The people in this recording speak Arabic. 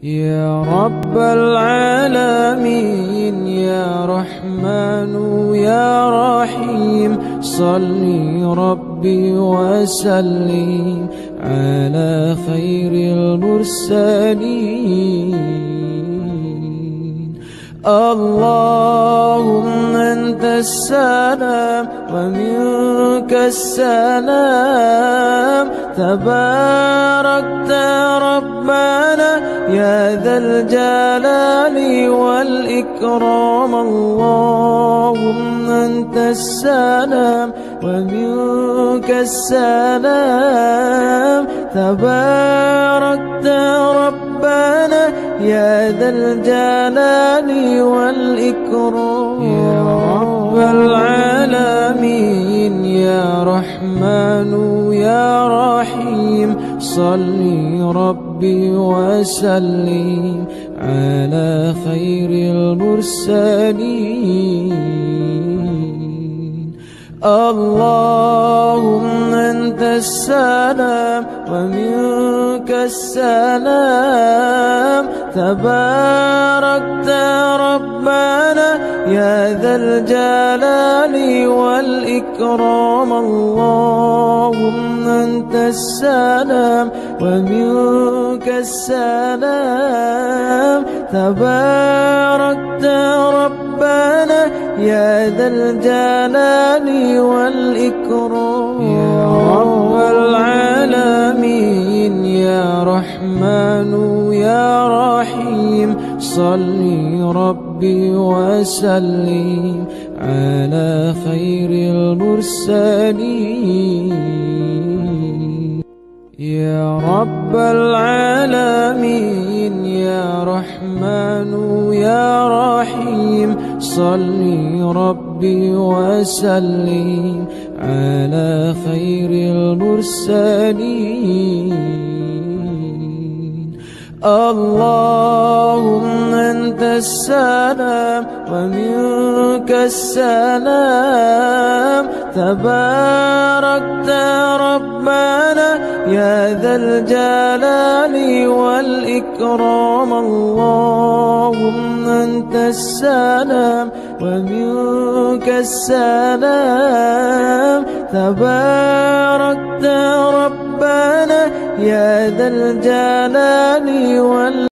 يا رب العالمين يا رحمن يا رحيم، صل ربي وسلم على خير المرسلين. اللهم أنت السلام ومنك السلام، تباركت ربنا يا ذا الجلال والإكرام. اللهم أنت السلام ومنك السلام، تباركت ربنا يا ذا الجلال والإكرام. يا رب العالمين يا رحمن يا رحيم، صل ربي وسلم على خير المرسلين. اللهم أنت السلام ومنك السلام، تباركت ربنا يا ذا الجلال والإكرام. اللهم أنت السلام ومنك السلام، تباركت ربنا يا ذا الجلال والإكرام. يا رب العالمين يا رحمن يا رحيم، صل ربي وسلم على خير المرسلين. يا رب العالمين يا رحمن يا رحيم، صل ربي وسلم على خير المرسلين. اللهم أنت السلام ومنك السلام، تباركت ربنا يا ذا الجلال والإكرام. اللهم أنت السلام ومنك السلام، تباركت ربنا يا ذا الجلال والإكرام.